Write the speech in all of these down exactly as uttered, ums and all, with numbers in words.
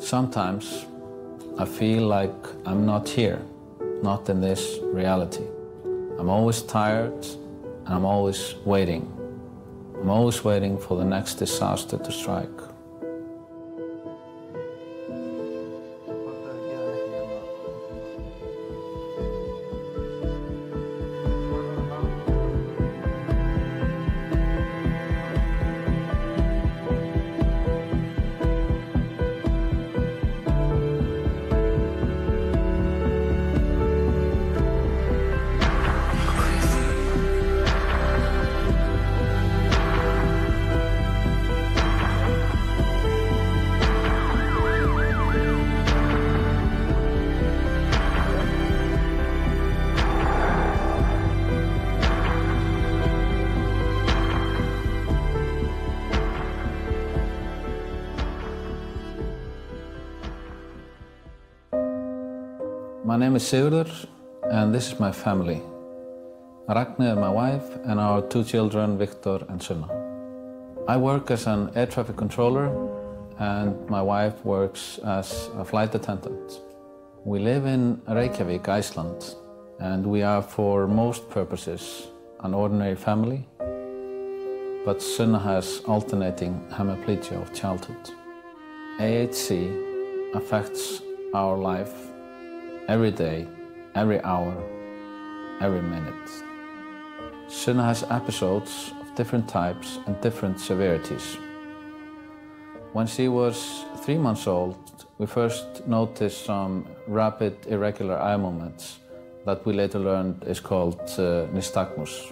Sometimes I feel like I'm not here, not in this reality. I'm always tired and I'm always waiting. I'm always waiting for the next disaster to strike. My name is Sigurður, and this is my family. Ragni is my wife, and our two children, Victor and Sunna. I work as an air traffic controller, and my wife works as a flight attendant. We live in Reykjavik, Iceland, and we are, for most purposes, an ordinary family. But Sunna has alternating hemiplegia of childhood. A H C affects our life every day, every hour, every minute. Sunna has episodes of different types and different severities. When she was three months old, we first noticed some rapid, irregular eye movements that we later learned is called uh, nystagmus.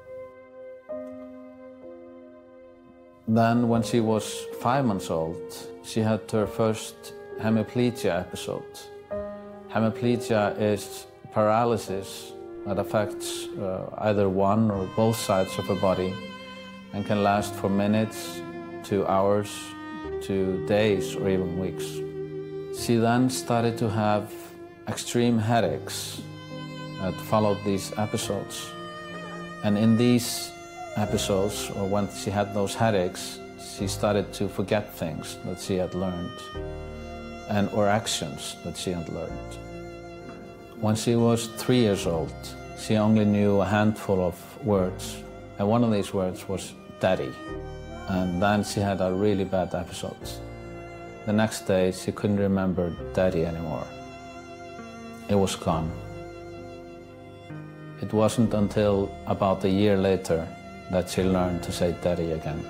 Then, when she was five months old, she had her first hemiplegia episode. Hemiplegia is paralysis that affects uh, either one or both sides of her body and can last for minutes to hours to days or even weeks. She then started to have extreme headaches that followed these episodes. And in these episodes, or when she had those headaches, she started to forget things that she had learned and or actions that she had learned. When she was three years old, she only knew a handful of words, and one of these words was daddy. And then she had a really bad episode. The next day, she couldn't remember daddy anymore. It was gone. It wasn't until about a year later that she learned to say daddy again.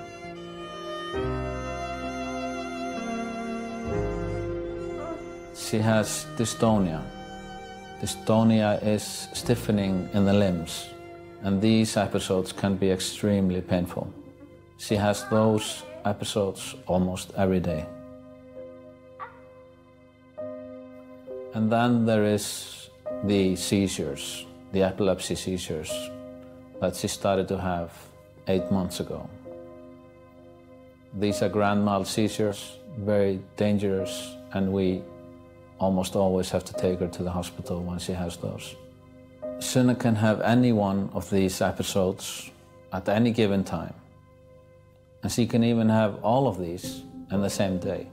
She has dystonia. Dystonia is stiffening in the limbs, and these episodes can be extremely painful. She has those episodes almost every day. And then there is the seizures, the epilepsy seizures that she started to have eight months ago. These are grand mal seizures, very dangerous, and we almost always have to take her to the hospital when she has those. Sunna can have any one of these episodes at any given time. And she can even have all of these in the same day.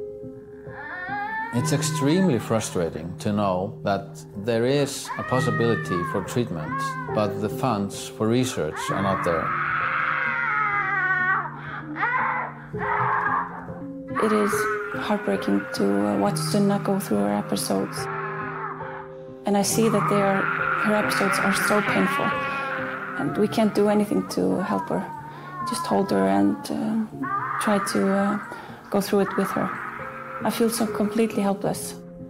It's extremely frustrating to know that there is a possibility for treatment, but the funds for research are not there. It is heartbreaking to uh, watch Sunna go through her episodes. And I see that they are, her episodes are so painful. And we can't do anything to help her. Just hold her and uh, try to uh, go through it with her. I feel so completely helpless.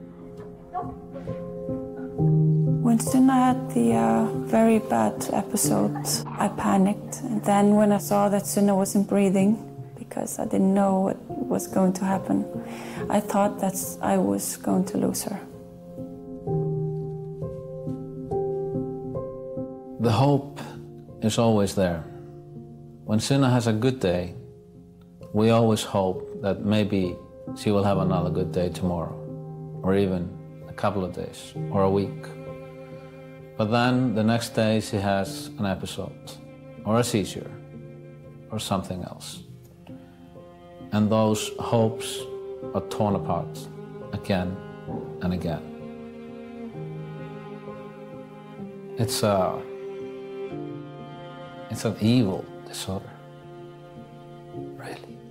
When Sunna had the uh, very bad episode, I panicked. And then when I saw that Sunna wasn't breathing, because I didn't know what was going to happen, I thought that I was going to lose her. The hope is always there. When Sunna has a good day, we always hope that maybe she will have another good day tomorrow, or even a couple of days, or a week. But then the next day she has an episode, or a seizure, or something else. And those hopes are torn apart. again and again. It's a, it's an evil disorder, really.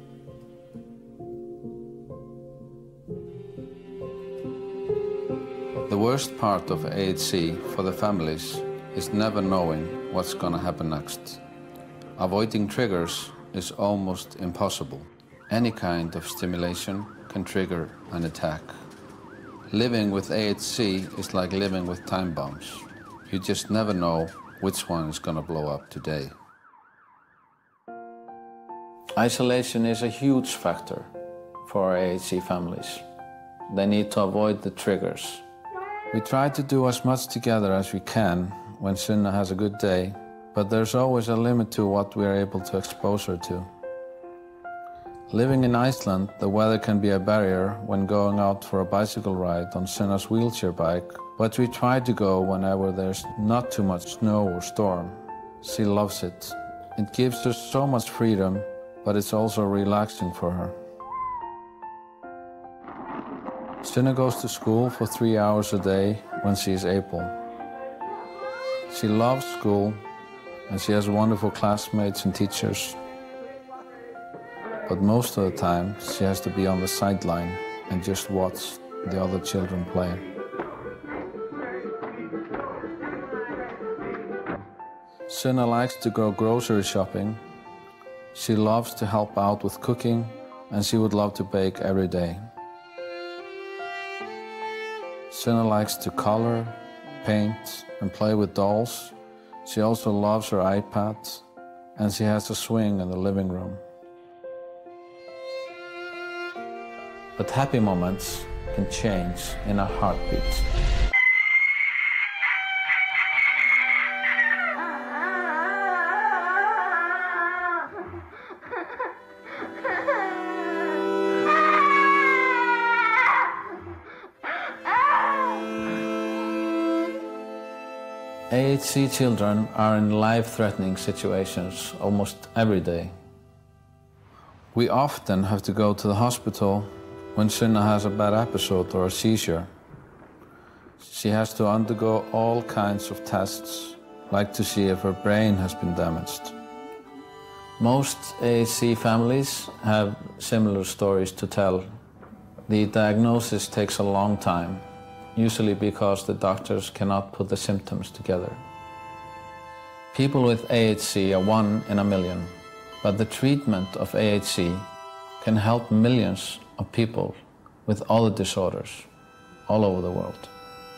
The worst part of A H C for the families is never knowing what's going to happen next. Avoiding triggers is almost impossible. Any kind of stimulation can trigger an attack. Living with A H C is like living with time bombs. You just never know which one is going to blow up today. Isolation is a huge factor for A H C families. They need to avoid the triggers. We try to do as much together as we can when Sunna has a good day, but there's always a limit to what we're able to expose her to. Living in Iceland, the weather can be a barrier when going out for a bicycle ride on Sunna's wheelchair bike, but we try to go whenever there's not too much snow or storm. She loves it. It gives her so much freedom, but it's also relaxing for her. Sunna goes to school for three hours a day when she is able. She loves school and she has wonderful classmates and teachers. But most of the time, she has to be on the sideline and just watch the other children play. Sunna likes to go grocery shopping. She loves to help out with cooking, and she would love to bake every day. Sunna likes to color, paint, and play with dolls. She also loves her iPad, and she has a swing in the living room. But happy moments can change in a heartbeat. A H C children are in life-threatening situations almost every day. We often have to go to the hospital when Sunna has a bad episode or a seizure. She has to undergo all kinds of tests, like to see if her brain has been damaged. Most A H C families have similar stories to tell. The diagnosis takes a long time, usually because the doctors cannot put the symptoms together. People with A H C are one in a million, but the treatment of A H C can help millions of people with other disorders all over the world.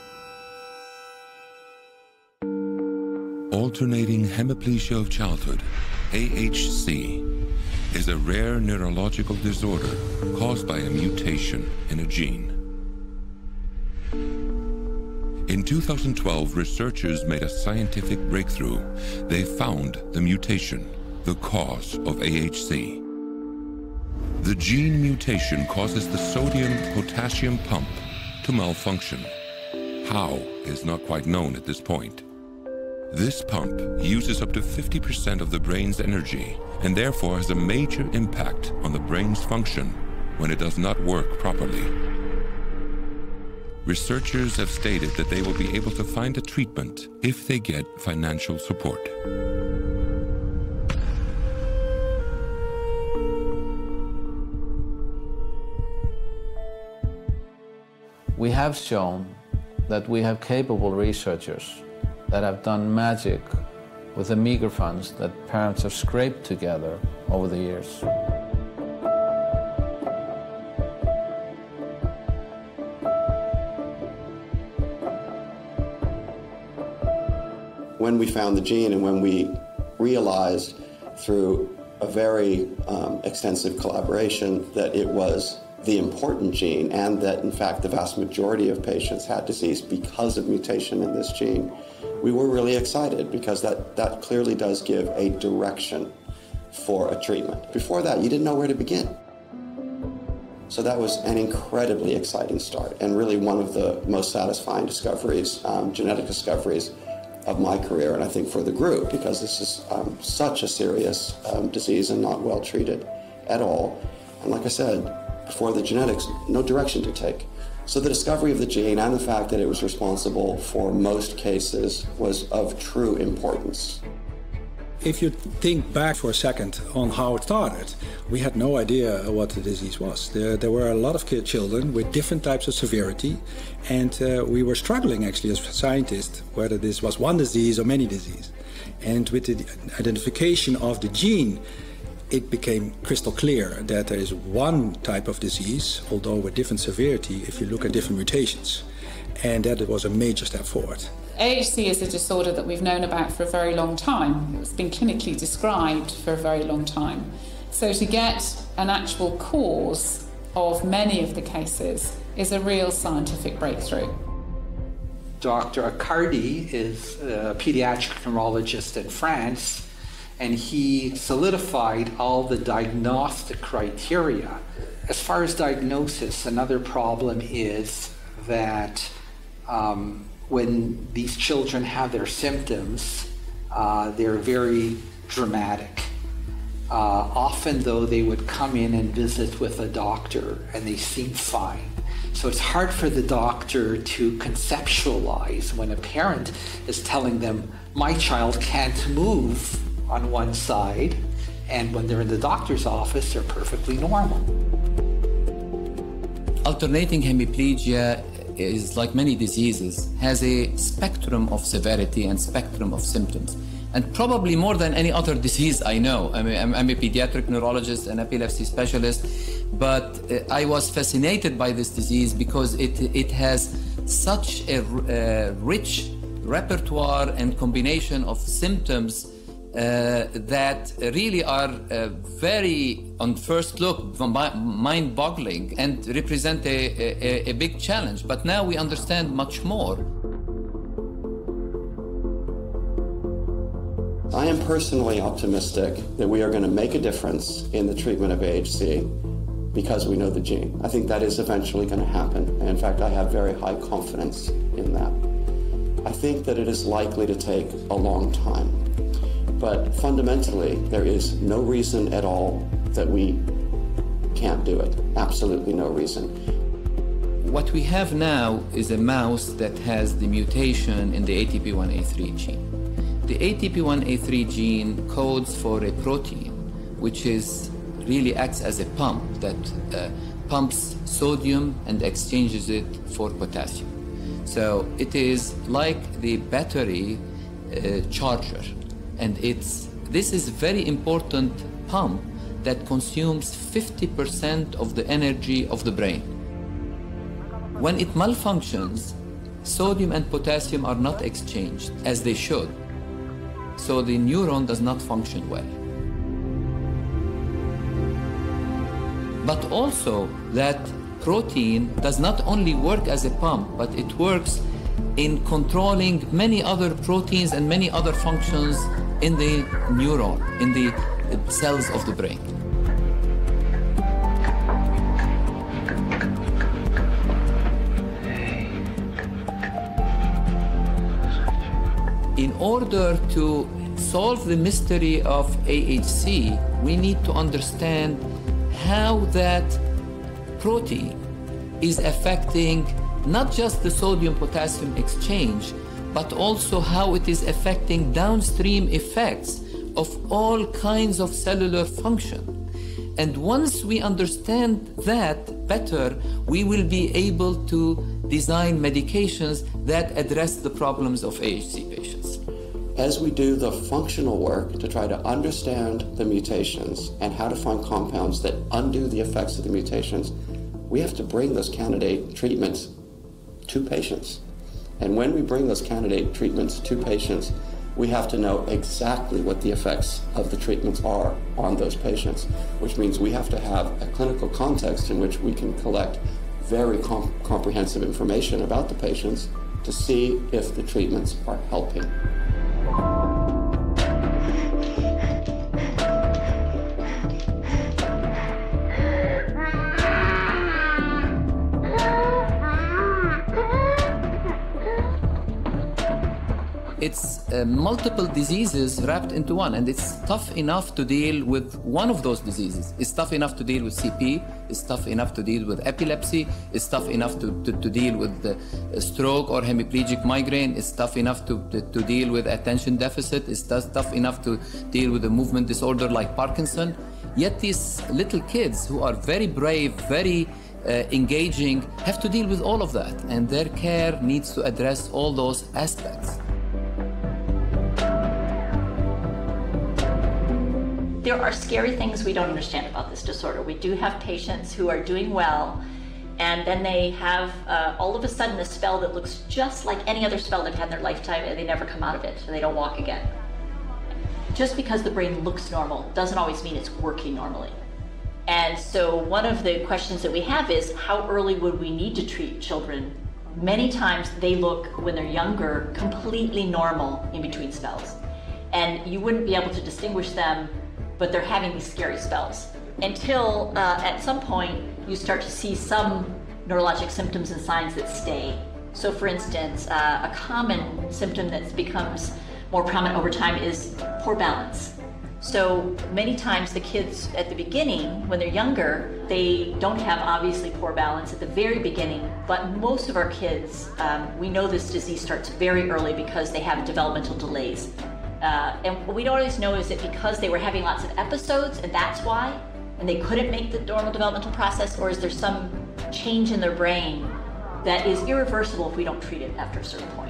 Alternating Hemiplegia of Childhood, A H C, is a rare neurological disorder caused by a mutation in a gene. In two thousand twelve, researchers made a scientific breakthrough. They found the mutation, the cause of A H C. The gene mutation causes the sodium-potassium pump to malfunction. How is not quite known at this point. This pump uses up to fifty percent of the brain's energy and therefore has a major impact on the brain's function when it does not work properly. Researchers have stated that they will be able to find a treatment if they get financial support. We have shown that we have capable researchers that have done magic with the meager funds that parents have scraped together over the years. When we found the gene and when we realized through a very um, extensive collaboration that it was the important gene and that in fact the vast majority of patients had disease because of mutation in this gene, we were really excited because that, that clearly does give a direction for a treatment. Before that, you didn't know where to begin. So that was an incredibly exciting start and really one of the most satisfying discoveries, um, genetic discoveries of my career, and I think for the group, because this is um, such a serious um, disease and not well treated at all. And like I said, before the genetics, no direction to take. So the discovery of the gene and the fact that it was responsible for most cases was of true importance. If you think back for a second on how it started, we had no idea what the disease was. There, there were a lot of kid children with different types of severity, and uh, we were struggling actually as scientists whether this was one disease or many diseases. And with the identification of the gene, it became crystal clear that there is one type of disease, although with different severity if you look at different mutations. And that was a major step forward. A H C is a disorder that we've known about for a very long time. It's been clinically described for a very long time. So to get an actual cause of many of the cases is a real scientific breakthrough. Doctor Accardi is a pediatric neurologist in France, and he solidified all the diagnostic criteria. As far as diagnosis, another problem is that um, when these children have their symptoms, uh, they're very dramatic. Uh, often, though, they would come in and visit with a doctor and they seem fine. So it's hard for the doctor to conceptualize when a parent is telling them, my child can't move on one side, and when they're in the doctor's office, they're perfectly normal. Alternating hemiplegia is, like many diseases, has a spectrum of severity and spectrum of symptoms. And probably more than any other disease I know. I mean, I'm, I'm a pediatric neurologist and epilepsy specialist, but uh, I was fascinated by this disease because it, it has such a uh, rich repertoire and combination of symptoms Uh, that really are uh, very, on first look, mind-boggling and represent a, a, a big challenge. But now we understand much more. I am personally optimistic that we are going to make a difference in the treatment of A H C because we know the gene. I think that is eventually going to happen. And in fact, I have very high confidence in that. I think that it is likely to take a long time. But fundamentally, there is no reason at all that we can't do it. Absolutely no reason. What we have now is a mouse that has the mutation in the A T P one A three gene. The A T P one A three gene codes for a protein, which is really acts as a pump that uh, pumps sodium and exchanges it for potassium. So it is like the battery uh, charger. And it's, this is a very important pump that consumes fifty percent of the energy of the brain. When it malfunctions, sodium and potassium are not exchanged as they should. So the neuron does not function well. But also that protein does not only work as a pump, but it works in controlling many other proteins and many other functions in the neuron, in the cells of the brain. In order to solve the mystery of A H C, we need to understand how that protein is affecting not just the sodium-potassium exchange, but also how it is affecting downstream effects of all kinds of cellular function. And once we understand that better, we will be able to design medications that address the problems of A H C patients. As we do the functional work to try to understand the mutations and how to find compounds that undo the effects of the mutations, we have to bring those candidate treatments to patients. And when we bring those candidate treatments to patients, we have to know exactly what the effects of the treatments are on those patients, which means we have to have a clinical context in which we can collect very com- comprehensive information about the patients to see if the treatments are helping. it's uh, multiple diseases wrapped into one, and it's tough enough to deal with one of those diseases. It's tough enough to deal with C P, it's tough enough to deal with epilepsy, it's tough enough to, to, to deal with the stroke or hemiplegic migraine, it's tough enough to, to, to deal with attention deficit, it's tough enough to deal with a movement disorder like Parkinson. Yet these little kids who are very brave, very uh, engaging, have to deal with all of that, and their care needs to address all those aspects. There are scary things we don't understand about this disorder. We do have patients who are doing well, and then they have uh, all of a sudden a spell that looks just like any other spell they've had in their lifetime, and they never come out of it, and they don't walk again. Just because the brain looks normal doesn't always mean it's working normally. And so one of the questions that we have is, how early would we need to treat children? Many times they look, when they're younger, completely normal in between spells. And you wouldn't be able to distinguish them, but they're having these scary spells. Until uh, at some point, you start to see some neurologic symptoms and signs that stay. So for instance, uh, a common symptom that becomes more prominent over time is poor balance. So many times the kids at the beginning, when they're younger, they don't have obviously poor balance at the very beginning, but most of our kids, um, we know this disease starts very early because they have developmental delays. Uh, and what we don't always know is it because they were having lots of episodes and that's why, and they couldn't make the normal developmental process, or is there some change in their brain that is irreversible if we don't treat it after a certain point?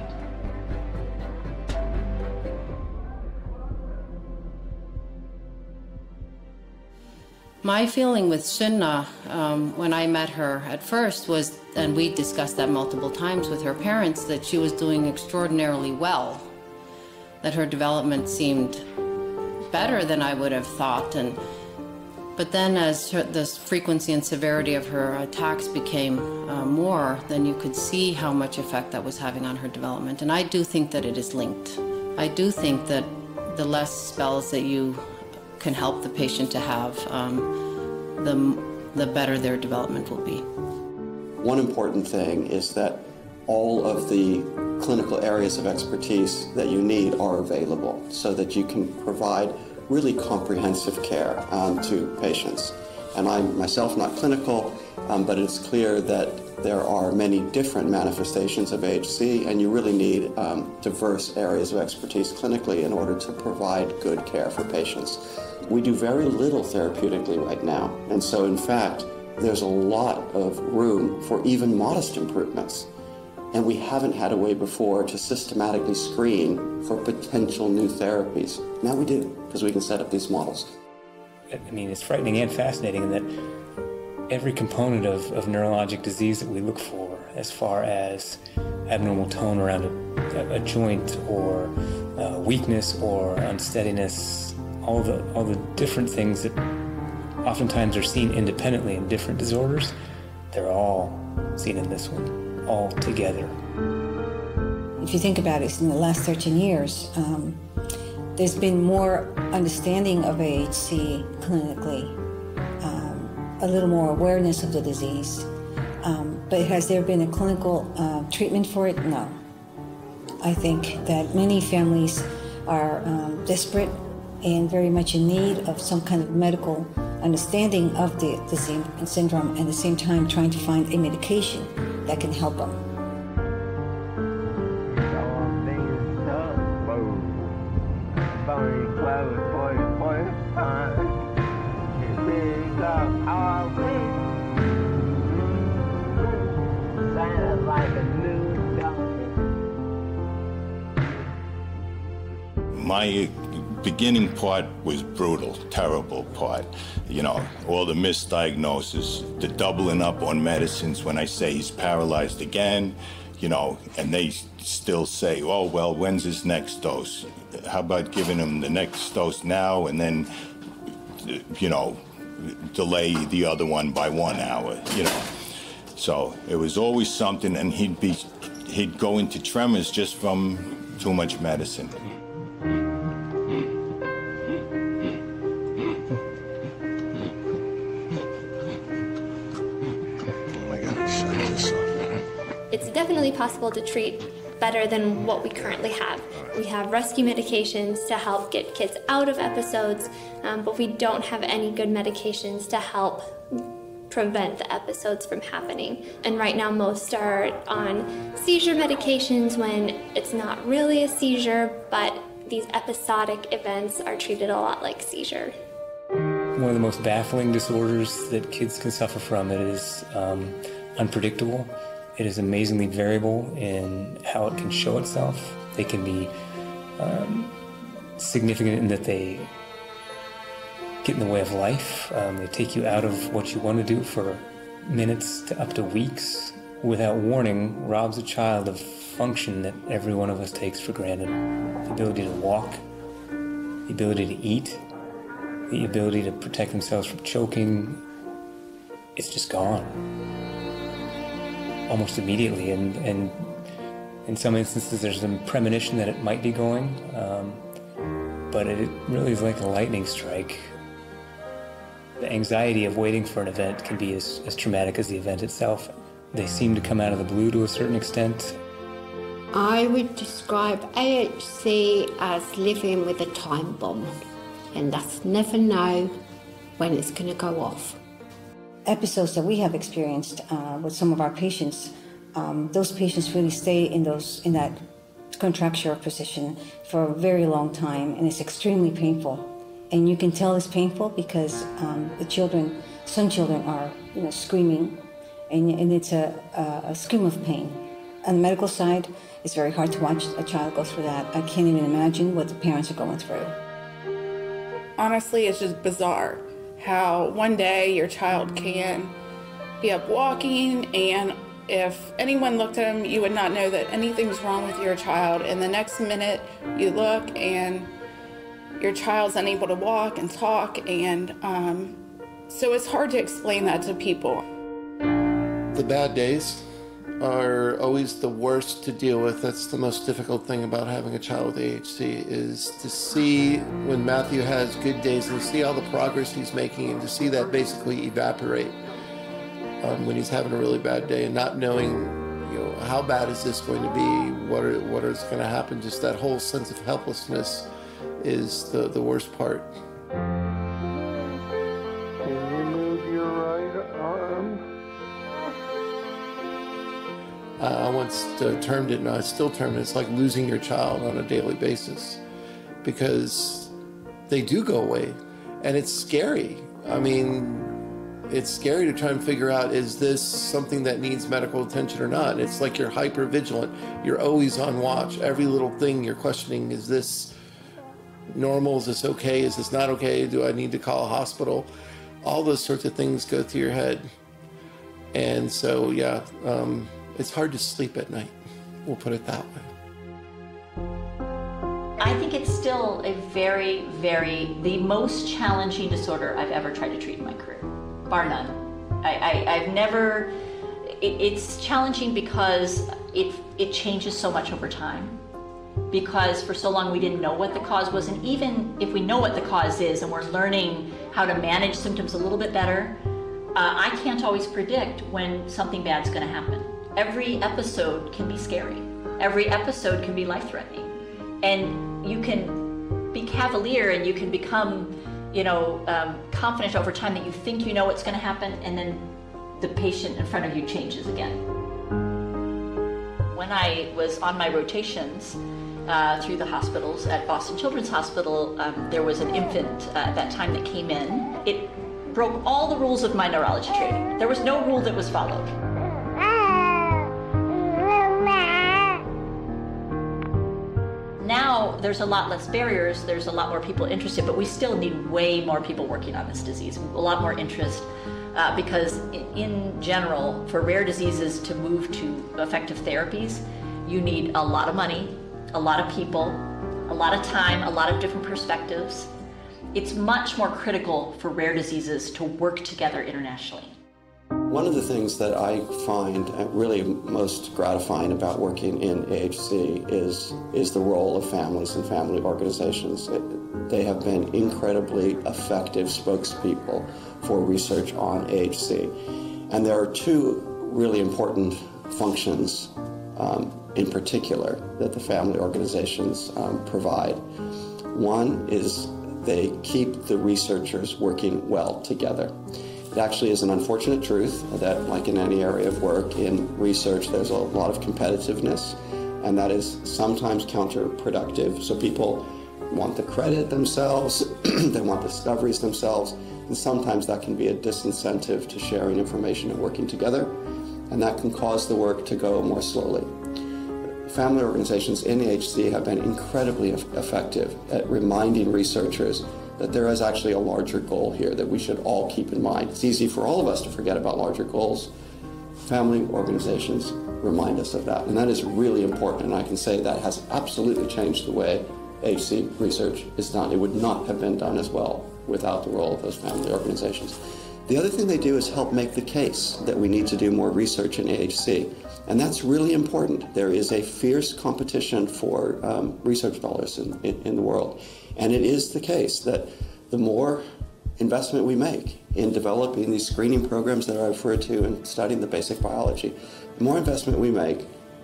My feeling with Sunna, um, when I met her at first was, and we discussed that multiple times with her parents, that she was doing extraordinarily well, that her development seemed better than I would have thought. And but then as her, the frequency and severity of her attacks became uh, more, then you could see how much effect that was having on her development. And I do think that it is linked. I do think that the less spells that you can help the patient to have, um, the, the better their development will be. One important thing is that all of the clinical areas of expertise that you need are available so that you can provide really comprehensive care um, to patients. And I'm myself not clinical, um, but it's clear that there are many different manifestations of A H C, and you really need um, diverse areas of expertise clinically in order to provide good care for patients. We do very little therapeutically right now, and so in fact, there's a lot of room for even modest improvements. And we haven't had a way before to systematically screen for potential new therapies. Now we do, because we can set up these models. I mean, it's frightening and fascinating in that every component of, of neurologic disease that we look for, as far as abnormal tone around a, a joint or uh, weakness or unsteadiness, all the, all the different things that oftentimes are seen independently in different disorders, they're all seen in this one. All together. If you think about it, in the last thirteen years, um, there's been more understanding of A H C clinically, um, a little more awareness of the disease. Um, but has there been a clinical uh, treatment for it? No. I think that many families are um, desperate and very much in need of some kind of medical understanding of the, the syndrome, and at the same time trying to find a medication that can help them. My beginning part was brutal, terrible part. You know, all the misdiagnosis, the doubling up on medicines when I say he's paralyzed again, you know, and they still say, oh, well, when's his next dose? How about giving him the next dose now and then, you know, delay the other one by one hour, you know. So it was always something, and he'd be, he'd go into tremors just from too much medicine. It's definitely possible to treat better than what we currently have. We have rescue medications to help get kids out of episodes, um, but we don't have any good medications to help prevent the episodes from happening. And right now most are on seizure medications when it's not really a seizure, but these episodic events are treated a lot like seizure. One of the most baffling disorders that kids can suffer from, it is um, unpredictable. It is amazingly variable in how it can show itself. They can be um, significant in that they get in the way of life. Um, they take you out of what you want to do for minutes to up to weeks. Without warning, robs a child of function that every one of us takes for granted. The ability to walk, the ability to eat, the ability to protect themselves from choking. It's just gone. Almost immediately, and, and in some instances there's a premonition that it might be going, um, but it really is like a lightning strike. The anxiety of waiting for an event can be as, as traumatic as the event itself. They seem to come out of the blue to a certain extent. I would describe A H C as living with a time bomb, and that's never know when it's going to go off. Episodes that we have experienced uh, with some of our patients, um, those patients really stay in those in that contracture position for a very long time, and it's extremely painful. And you can tell it's painful because um, the children, some children are, you know, screaming, and, and it's a, a, a scream of pain. On the medical side, it's very hard to watch a child go through that. I can't even imagine what the parents are going through. Honestly, it's just bizarre how one day your child can be up walking, and if anyone looked at him, you would not know that anything's wrong with your child, and the next minute you look and your child's unable to walk and talk, and um, so it's hard to explain that to people. The bad days are always the worst to deal with. That's the most difficult thing about having a child with A H C, is to see when Matthew has good days and to see all the progress he's making, and to see that basically evaporate um, when he's having a really bad day, and not knowing, you know, how bad is this going to be, what are, what is going to happen. Just that whole sense of helplessness is the, the worst part. Can you move your right arm? Uh, I once uh, termed it, and I still term it, it's like losing your child on a daily basis, because they do go away, and it's scary. I mean, it's scary to try and figure out, is this something that needs medical attention or not? It's like you're hyper vigilant. You're always on watch. Every little thing you're questioning, is this normal? Is this okay? Is this not okay? Do I need to call a hospital? All those sorts of things go through your head. And so, yeah, um, it's hard to sleep at night. We'll put it that way. I think it's still a very, very, the most challenging disorder I've ever tried to treat in my career, bar none. I, I, I've never, it, it's challenging because it, it changes so much over time. Because for so long we didn't know what the cause was, and even if we know what the cause is and we're learning how to manage symptoms a little bit better, uh, I can't always predict when something bad's going to happen. Every episode can be scary. Every episode can be life-threatening. And you can be cavalier and you can become, you know, um, confident over time that you think you know what's going to happen, and then the patient in front of you changes again. When I was on my rotations uh, through the hospitals at Boston Children's Hospital, um, there was an infant uh, at that time that came in. It broke all the rules of my neurology training. There was no rule that was followed. Now there's a lot less barriers, there's a lot more people interested, but we still need way more people working on this disease, a lot more interest, uh, because in, in general, for rare diseases to move to effective therapies, you need a lot of money, a lot of people, a lot of time, a lot of different perspectives. It's much more critical for rare diseases to work together internationally. One of the things that I find really most gratifying about working in A H C is, is the role of families and family organizations. It, they have been incredibly effective spokespeople for research on A H C. And there are two really important functions um, in particular that the family organizations um, provide. One is they keep the researchers working well together. It actually is an unfortunate truth that, like in any area of work, in research there's a lot of competitiveness, and that is sometimes counterproductive. So people want the credit themselves, they want discoveries themselves, and sometimes that can be a disincentive to sharing information and working together, and that can cause the work to go more slowly. Family organizations in A H C have been incredibly effective at reminding researchers that there is actually a larger goal here that we should all keep in mind. It's easy for all of us to forget about larger goals. Family organizations remind us of that, and that is really important, and I can say that has absolutely changed the way A H C research is done. It would not have been done as well without the role of those family organizations. The other thing they do is help make the case that we need to do more research in A H C, and that's really important. There is a fierce competition for um, research dollars in, in, in the world, and it is the case that the more investment we make in developing these screening programs that I referred to and studying the basic biology, the more investment we make,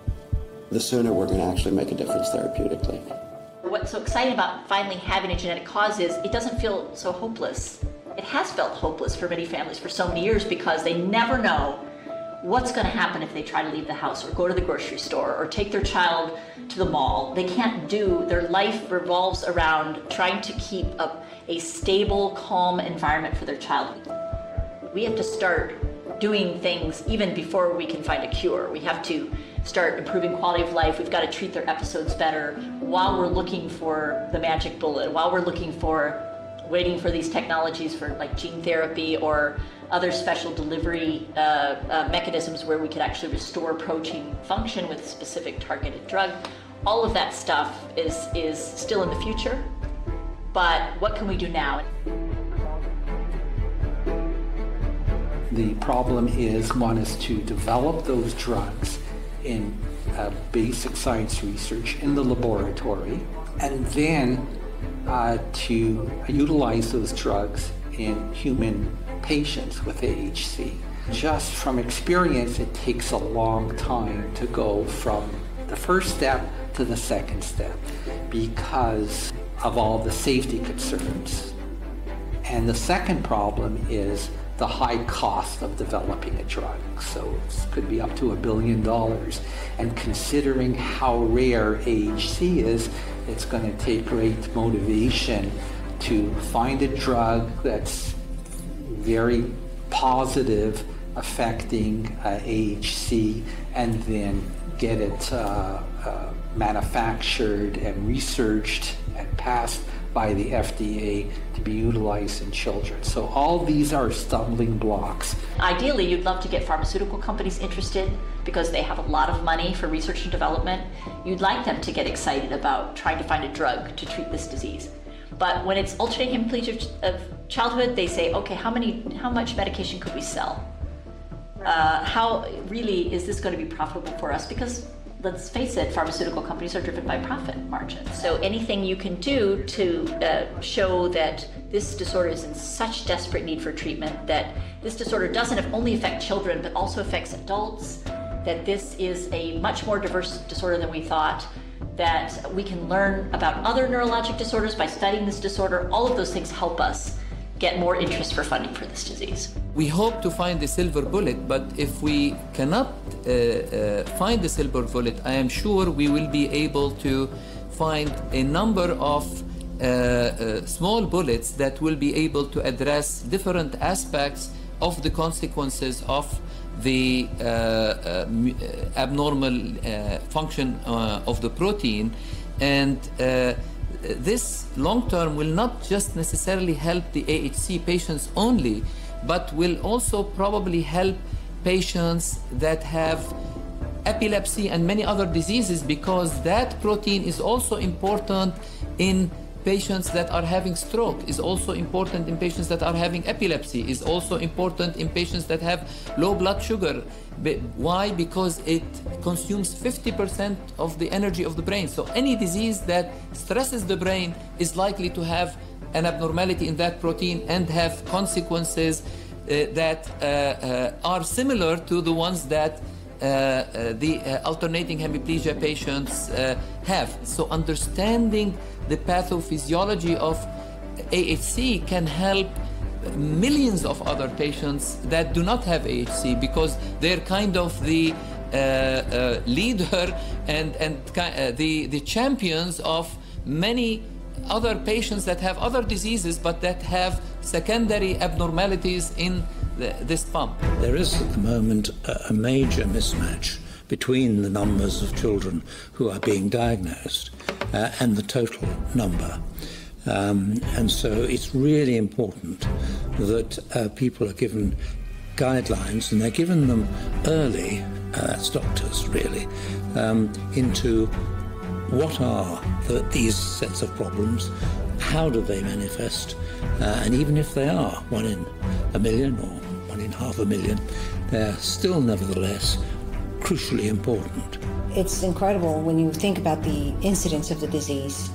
the sooner we're going to actually make a difference therapeutically. What's so exciting about finally having a genetic cause is it doesn't feel so hopeless. It has felt hopeless for many families for so many years because they never know what's going to happen if they try to leave the house or go to the grocery store or take their child to the mall. They can't do, their life revolves around trying to keep a, a stable, calm environment for their child. We have to start doing things even before we can find a cure. We have to start improving quality of life. We've got to treat their episodes better while we're looking for the magic bullet, while we're looking for, waiting for these technologies for like gene therapy or other special delivery uh, uh, mechanisms where we could actually restore protein function with a specific targeted drug. All of that stuff is, is still in the future, but what can we do now? The problem is, one is to develop those drugs in uh, basic science research in the laboratory, and then uh, to utilize those drugs in human patients with A H C. Just from experience, it takes a long time to go from the first step to the second step because of all the safety concerns. And the second problem is the high cost of developing a drug. So it could be up to a billion dollars. And considering how rare A H C is, it's going to take great motivation to find a drug that's very positive, affecting uh, A H C, and then get it uh, uh, manufactured and researched and passed by the F D A to be utilized in children. So all these are stumbling blocks. Ideally, you'd love to get pharmaceutical companies interested because they have a lot of money for research and development. You'd like them to get excited about trying to find a drug to treat this disease. But when it's alternating hemiplegia of childhood, they say, okay, how many, how much medication could we sell? Uh, how really is this going to be profitable for us? Because let's face it, pharmaceutical companies are driven by profit margins. So anything you can do to uh, show that this disorder is in such desperate need for treatment, that this disorder doesn't only affect children, but also affects adults, that this is a much more diverse disorder than we thought, that we can learn about other neurologic disorders by studying this disorder. All of those things help us get more interest for funding for this disease. We hope to find the silver bullet, but if we cannot uh, uh, find the silver bullet, I am sure we will be able to find a number of uh, uh, small bullets that will be able to address different aspects of the consequences of the uh, uh, abnormal uh, function uh, of the protein. And uh, this long term will not just necessarily help the A H C patients only, but will also probably help patients that have epilepsy and many other diseases, because that protein is also important in patients that are having stroke, is also important in patients that are having epilepsy, is also important in patients that have low blood sugar. Why? Because it consumes fifty percent of the energy of the brain. So any disease that stresses the brain is likely to have an abnormality in that protein and have consequences uh, that uh, uh, are similar to the ones that uh, uh, the uh, alternating hemiplegia patients uh, have. So understanding the pathophysiology of A H C can help millions of other patients that do not have A H C, because they're kind of the uh, uh, leader and, and uh, the, the champions of many other patients that have other diseases but that have secondary abnormalities in the, this pump. There is at the moment a, a major mismatch between the numbers of children who are being diagnosed uh, and the total number. Um, and so it's really important that uh, people are given guidelines, and they're given them early, uh, as doctors really, um, into what are the, these sets of problems, how do they manifest, uh, and even if they are one in a million or one in half a million, they're still nevertheless crucially important. It's incredible when you think about the incidence of the disease.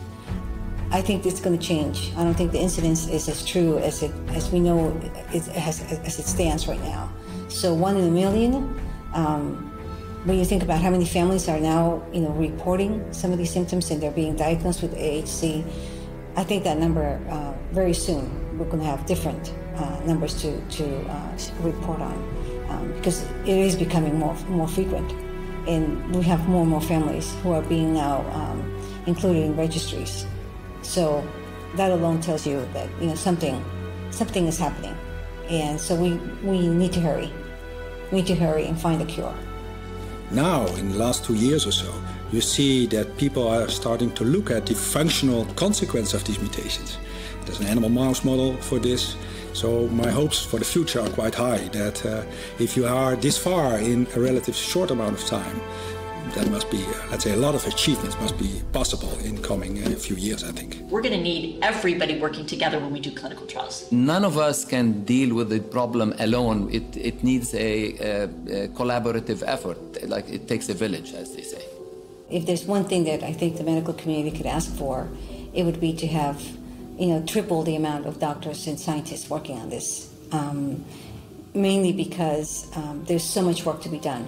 I think it's going to change. I don't think the incidence is as true as it as we know it has, as it stands right now. So one in a million. Um, when you think about how many families are now, you know, reporting some of these symptoms and they're being diagnosed with A H C, I think that number uh, very soon we're going to have different uh, numbers to to uh, report on um, because it is becoming more more frequent, and we have more and more families who are being now um, included in registries. So that alone tells you that, you know, something something is happening, and so we we need to hurry. We need to hurry and find a cure. Now, in the last two years or so, you see that people are starting to look at the functional consequence of these mutations. There's an animal mouse model for this. So my hopes for the future are quite high, that uh, if you are this far in a relatively short amount of time, that must be, uh, let's say, a lot of achievements must be possible in coming a few years, I think. We're going to need everybody working together when we do clinical trials. None of us can deal with the problem alone. It, it needs a, a, a collaborative effort, like it takes a village, as they say. If there's one thing that I think the medical community could ask for, it would be to have, you know, triple the amount of doctors and scientists working on this, um, mainly because um, there's so much work to be done.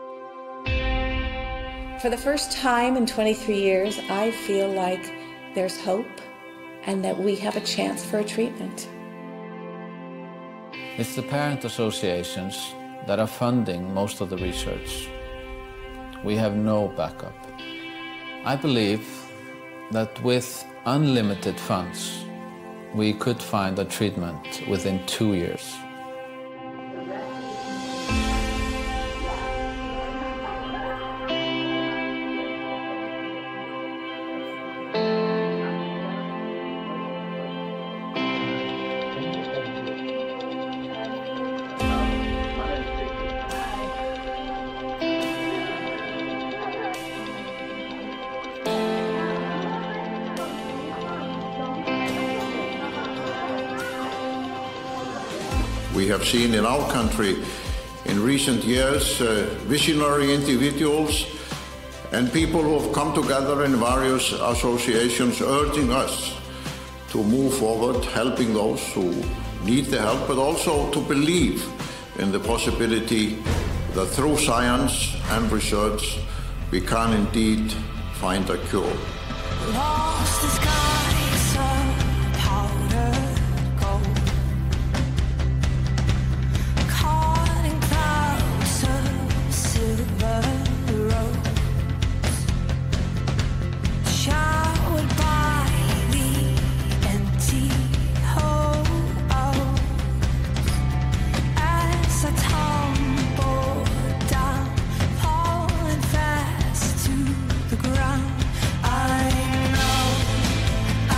For the first time in twenty-three years, I feel like there's hope and that we have a chance for a treatment. It's the parent associations that are funding most of the research. We have no backup. I believe that with unlimited funds, we could find a treatment within two years. We have seen in our country in recent years uh, visionary individuals and people who have come together in various associations urging us to move forward, helping those who need the help, but also to believe in the possibility that through science and research we can indeed find a cure. Lost the skies of powdered gold, caught in clouds of silver rose, showered by the empty holes as I tumble down, falling fast to the ground. I know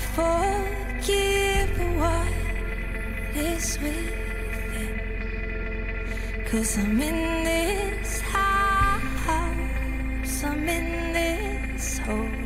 forgive what is within. 'Cause I'm in this house, I'm in this hole.